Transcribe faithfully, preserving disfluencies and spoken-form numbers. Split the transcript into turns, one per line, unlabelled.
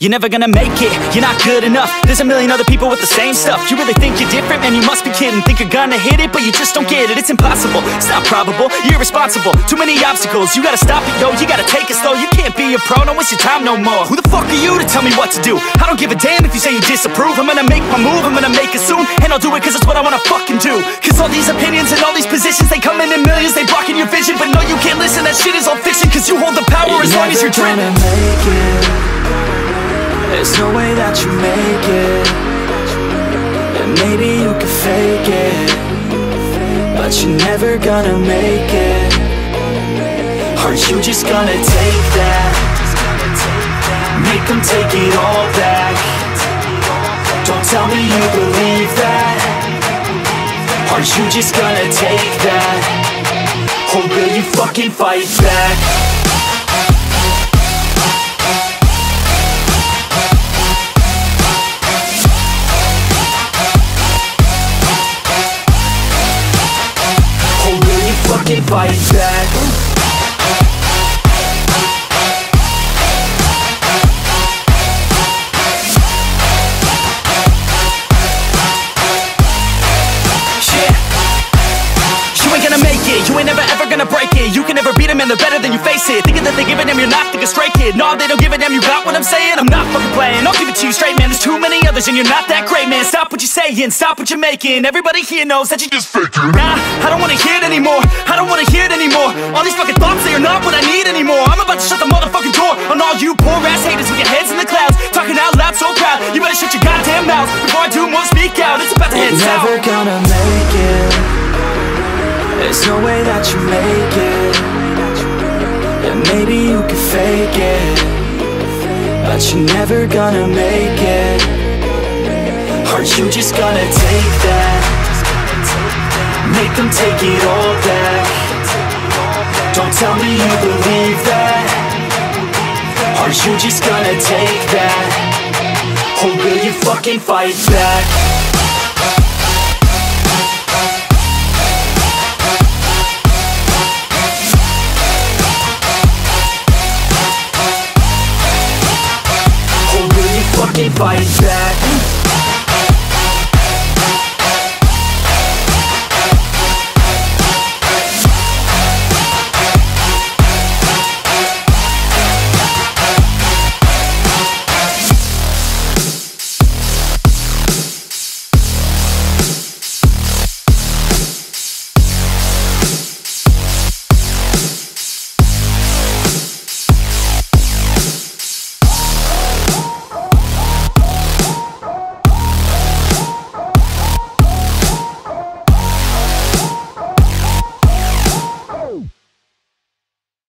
You're never gonna make it, you're not good enough. There's a million other people with the same stuff. You really think you're different? Man, you must be kidding. Think you're gonna hit it, but you just don't get it. It's impossible, it's not probable, you're irresponsible. Too many obstacles, you gotta stop it, yo. You gotta take it slow, you can't be a pro. Don't waste your time no more. Who the fuck are you to tell me what to do? I don't give a damn if you say you disapprove. I'm gonna make my move, I'm gonna make it soon. And I'll do it cause it's what I wanna fucking do. Cause all these opinions and all these positions, they come in in millions, they blocking your vision. But no, you can't listen, that shit is all fiction. Cause you hold the power you're as long as you're dreaming.
Make it. There's no way that you make it. And maybe you can fake it, but you're never gonna make it. Are you just gonna take that? Make them take it all back. Don't tell me you believe that. Are you just gonna take that? Or will you fucking fight back? Fucking fight back. You ain't never ever gonna break it. You can never beat them and they're better than you face it. Thinking that they give a damn, you're not thinking straight, kid. No, they don't give a damn, you got what I'm saying? I'm not fucking playing, I'll give it to you straight, man. There's too many others and you're not that great, man. Stop what you're saying, stop what you're making. Everybody here knows that you just faking. Nah, I don't wanna hear it anymore, I don't wanna hear it anymore. All these fucking thoughts, they are not what I need anymore. I'm about to shut the motherfucking door on all you poor ass haters with your heads in the clouds, talking out loud so proud. You better shut your goddamn mouth before I do more speak out. It's about to head south. You're never gonna make it. There's no way that you make it. And maybe you can fake it, but you're never gonna make it. Are you just gonna take that? Make them take it all back. Don't tell me you believe that. Are you just gonna take that? Or will you fucking fight back?